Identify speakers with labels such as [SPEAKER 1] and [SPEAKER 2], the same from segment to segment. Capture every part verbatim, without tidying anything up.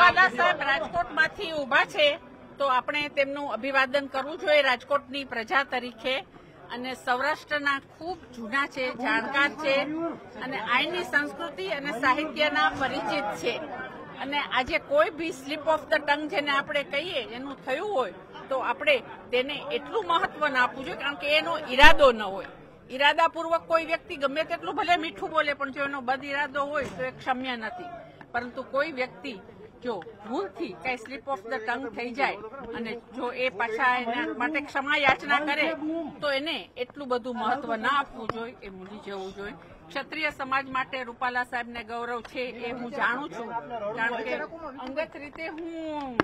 [SPEAKER 1] રૂપાલા સાહેબ રાજકોટમાંથી ઉભા છે તો આપણે તેમનું અભિવાદન કરવું જોઈએ રાજકોટની પ્રજા તરીકે અને સૌરાષ્ટ્રના ખૂબ જૂના છે, જાણકાર છે અને અહીંની સંસ્કૃતિ અને સાહિત્યના પરિચિત છે. અને આજે કોઈ બી સ્લીપ ઓફ ધ ટંગ જેને આપણે કહીએ એનું થયું હોય તો આપણે તેને એટલું મહત્વ ના આપવું જોઈએ કારણ કે એનો ઈરાદો ન હોય. ઈરાદાપૂર્વક કોઈ વ્યક્તિ ગમે તેટલું ભલે મીઠું બોલે પણ જો એનો બદ ઈરાદો હોય તો એ ક્ષમ્ય નથી. પરંતુ કોઈ વ્યક્તિ જો ભૂલથી કઈ સ્લીપ ઓફ ધ ટંગ થઈ જાય અને જો એ પાછા એના માટે ક્ષમા યાચના કરે તો એને એટલું બધું મહત્વ ના આપવું જોઈએ, એ ભૂલી જવું જોઈએ. ક્ષત્રિય સમાજ માટે રૂપાલા સાહેબને ગૌરવ છે એ હું જાણું છું કારણ કે અંગત રીતે હું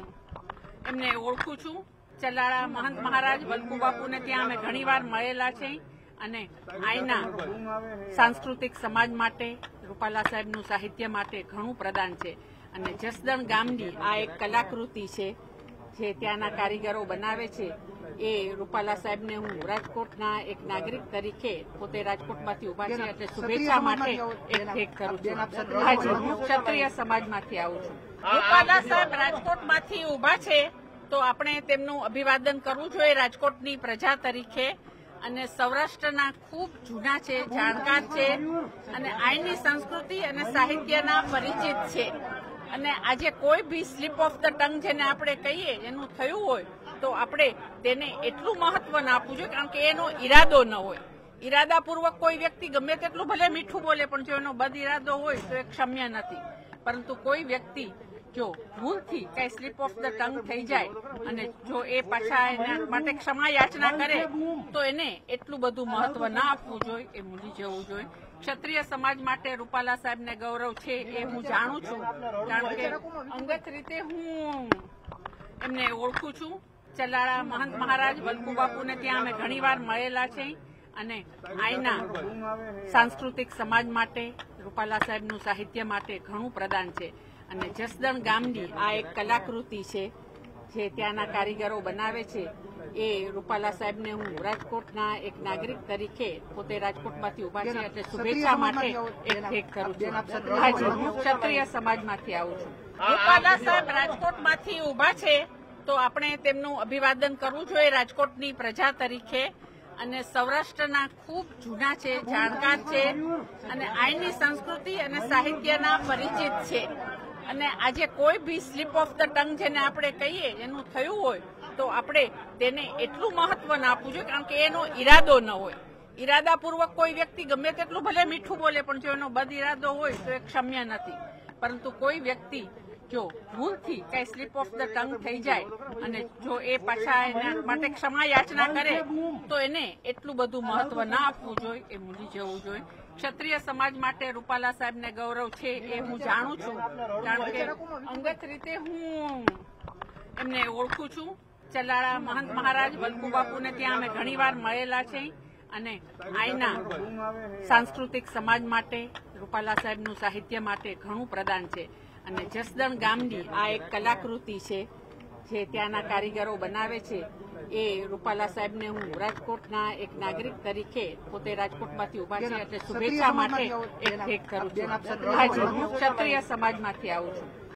[SPEAKER 1] એમને ઓળખું છું. ચલાળા મહંત મહારાજ વલ્લભુ બાપુને ત્યાં અમે ઘણી વાર મળેલા છે અને અહીંના સાંસ્કૃતિક સમાજ માટે રૂપાલા સાહેબનું સાહિત્ય માટે ઘણું પ્રદાન છે. અને જસદણ ગામની આ એક કલાકૃતિ છે જે ત્યાંના કારીગરો બનાવે છે એ રૂપાલા સાહેબને હું રાજકોટના એક નાગરિક તરીકે પોતે રાજકોટમાંથી ઉભા છે એટલે શુભેચ્છા માટે એક ભેટ કરું છું. હાજી, હું ક્ષત્રિય સમાજમાંથી આવું છું. રૂપાલા સાહેબ રાજકોટમાંથી ઉભા છે તો આપણે તેમનું અભિવાદન કરવું જોઈએ રાજકોટની પ્રજા તરીકે અને સૌરાષ્ટ્રના ખૂબ જૂના છે, જાણકાર છે અને અહીંની સંસ્કૃતિ અને સાહિત્યના પરિચિત છે. અને આજે કોઈ બી સ્લીપ ઓફ ધ ટંગ જેને આપણે કહીએ એનું થયું હોય તો આપણે તેને એટલું મહત્વ ના આપવું જોઈએ કારણ કે એનો ઈરાદો ન હોય. ઈરાદાપૂર્વક કોઈ વ્યક્તિ ગમે તેટલું ભલે મીઠું બોલે પણ જો એનો બદ ઈરાદો હોય તો એ ક્ષમ્ય નથી. પરંતુ કોઈ વ્યક્તિ જો ભૂલથી કઈ સ્લીપ ઓફ ધ ટંગ થઈ જાય અને જો એ પાછા એના માટે ક્ષમા યાચના કરે તો એને એટલું બધું મહત્વ ના આપવું જોઈએ, એ ભૂલી જવું જોઈએ. ક્ષત્રિય સમાજ માટે રૂપાલા સાહેબને ગૌરવ છે એ હું જાણું છું કારણ કે અંગત રીતે હું એમને ઓળખું છું. ચલાળા મહંત મહારાજ વલ્લભુ બાપુને ત્યાં અમે ઘણી વાર મળેલા છે અને અહીંના સાંસ્કૃતિક સમાજ માટે રૂપાલા સાહેબનું સાહિત્ય માટે ઘણું પ્રદાન છે. અને જસદણ ગામની આ એક કલાકૃતિ છે જે ત્યાંના કારીગરો બનાવે છે એ રૂપાલા સાહેબને હું રાજકોટના એક નાગરિક તરીકે પોતે રાજકોટમાંથી ઉભા છે એટલે શુભેચ્છા માટે એક ભેટ કરું છું. હાજી, હું ક્ષત્રિય સમાજમાંથી આવું છું. રૂપાલા સાહેબ રાજકોટમાંથી ઉભા છે તો આપણે તેમનું અભિવાદન કરવું જોઈએ રાજકોટની પ્રજા તરીકે અને સૌરાષ્ટ્રના ખૂબ જૂના છે, જાણકાર છે અને અહીંની સંસ્કૃતિ અને સાહિત્યના પરિચિત છે. અને આજે કોઈ બી સ્લીપ ઓફ ધ ટંગ જેને આપણે કહીએ એનું થયું હોય તો આપણે તેને એટલું મહત્વ ના આપવું જોઈએ કારણ કે એનો ઈરાદો ન હોય. ઈરાદાપૂર્વક કોઈ વ્યક્તિ ગમે તેટલું ભલે મીઠું બોલે પણ જો એનો બદ ઈરાદો હોય તો એ ક્ષમ્ય નથી. પરંતુ કોઈ વ્યક્તિ જો ભૂલથી કઈ સ્લીપ ઓફ ધ ટંગ થઈ જાય અને જો એ પાછા એના માટે ક્ષમા યાચના કરે તો એને એટલું બધું મહત્વ ના આપવું જોઈએ, એ ભૂલી જવું જોઈએ. ક્ષત્રિય સમાજ માટે રૂપાલા સાહેબને ગૌરવ છે એ હું જાણું છું કારણ કે અંગત રીતે હું એમને ઓળખું છું. ચલાળા મહંત મહારાજ વલ્લભુ બાપુને ત્યાં અમે ઘણી વાર મળેલા છે અને અહીંના સાંસ્કૃતિક સમાજ માટે રૂપાલા સાહેબનું સાહિત્ય માટે ઘણું પ્રદાન છે. અને જસદણ ગામની આ એક કલાકૃતિ છે જે ત્યાંના કારીગરો બનાવે છે એ રૂપાલા સાહેબને હું રાજકોટના એક નાગરિક તરીકે પોતે રાજકોટમાંથી ઉભા છે એટલે શુભેચ્છા માટે એક ભેટ કરું છું. હાજી, હું ક્ષત્રિય સમાજમાંથી આવું છું.